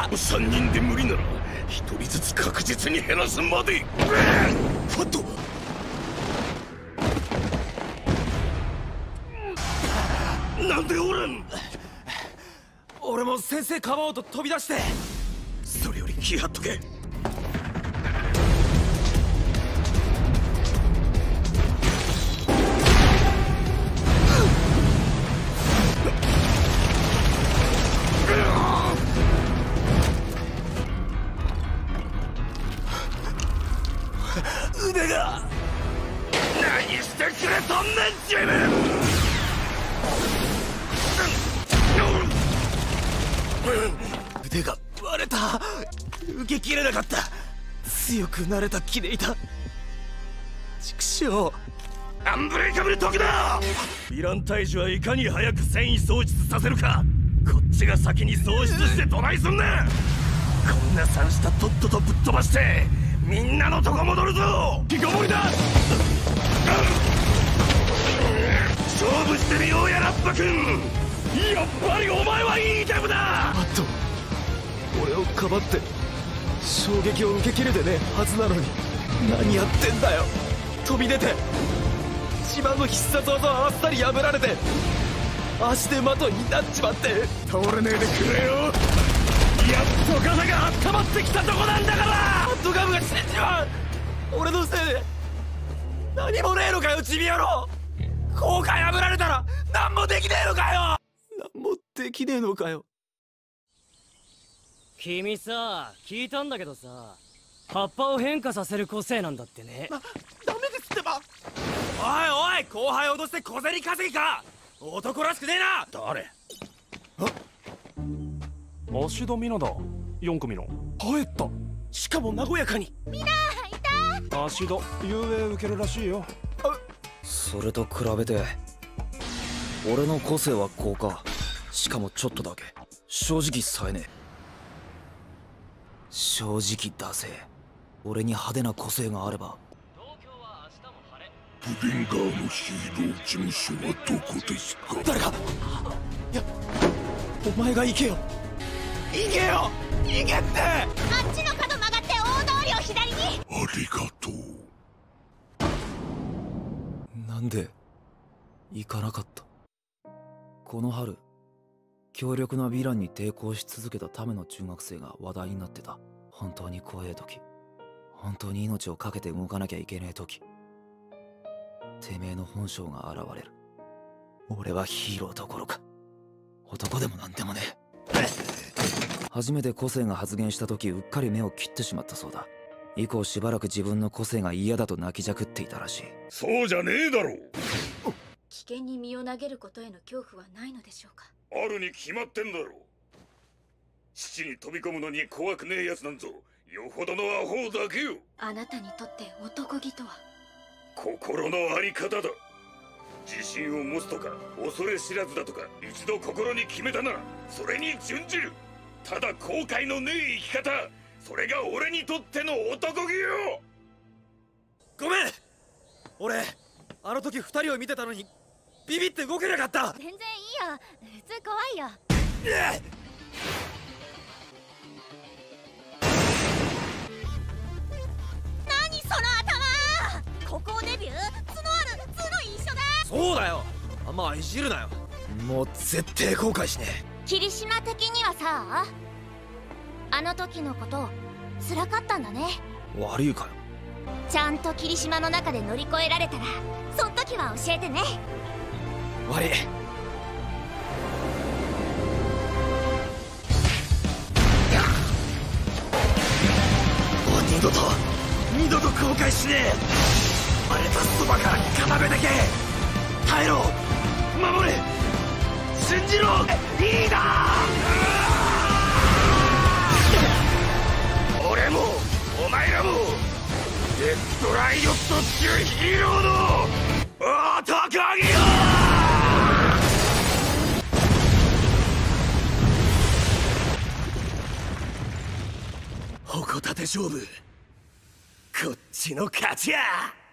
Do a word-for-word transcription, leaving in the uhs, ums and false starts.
さんにんで無理ならひとりずつ確実に減らすまで。ファット。なんでおらん。 俺も先生かばおうと飛び出して。 それより気張っとけ。 腕が。 何してくれとんねん自分。 腕が割れた。受けきれなかった。強くなれた気でいた。畜生。 アンブレイカブル時だ。ヴィラン退治はいかに早く戦意喪失させるか。こっちが先に喪失してどないすんねん。こんな三下とっととぶっ飛ばしてみんなのとこ戻るぞ。引きこもりだ。勝負してみようやラッパ君。やっぱりお前はいいデブだ。 あと俺をかばって衝撃を受けきれてねえはずなのに何やってんだよ。飛び出て自慢の必殺技をあっさり破られて足で的になっちまって。 倒れねえでくれよ。やっと肩が温まってきたとこなんだから。 ハットガムが死んじまう。俺のせいで何もねえのかよチビ野郎。効果破られたら何もできねえのかよ。何もできねえのかよ。 君さ、聞いたんだけどさ、葉っぱを変化させる個性なんだってね。 な、ダメですってば。おいおい、後輩脅して小銭稼ぎか。男らしくねえな。 誰。 芦田美奈だ。よん組の。 帰った。しかも和やかに。 みんないた。 芦田遊泳受けるらしいよ。 それと比べて俺の個性は高か。しかもちょっとだけ。正直さえねえ。正直だぜ。俺に派手な個性があれば。 プデンガーのヒーロー事務所はどこですか。 誰か。いや、お前が行けよ。行けよ。行けって。あっちの角曲がって大通りを左に。 ありがとう。 なんで行かなかった。この春強力なヴィランに抵抗し続けたための中学生が話題になってた。本当に怖え時、本当に命を懸けて動かなきゃいけねえ時、てめえの本性が現れる。俺はヒーローどころか男でもなんでもねえ。初めて個性が発現した時うっかり目を切ってしまったそうだ。以降しばらく自分の個性が嫌だと泣きじゃくっていたらしい。 そうじゃねえだろう。 危険に身を投げることへの恐怖はないのでしょうか。 あるに決まってんだろう。父に飛び込むのに怖くねえやつなんぞよほどのアホだけよ。 あなたにとって男気とは。 心のあり方だ。自信を持つとか恐れ知らずだとか一度心に決めたならそれに準じる。ただ後悔のねえ生き方、それが俺にとっての男気よ。 ごめん。俺あの時二人を見てたのにビビって動けなかった。 全然いいよ。普通怖いよ。何その頭。ここデビュー。角ある。角一緒だ。 そうだよ。あんまいじるなよ。もう絶対後悔しねえ。 霧島的にはさ、あの時のこと辛かったんだね。 悪いかよ。 ちゃんと霧島の中で乗り越えられたらそん時は教えてね。 悪い。もう二度と二度と後悔しねえ。割れたそばから要だけ耐えろ、守れ、信じろ。いいだ。 俺もお前らもデッドライオットっていうヒーローの男気よ。 矛盾勝負、こっちの勝ちや。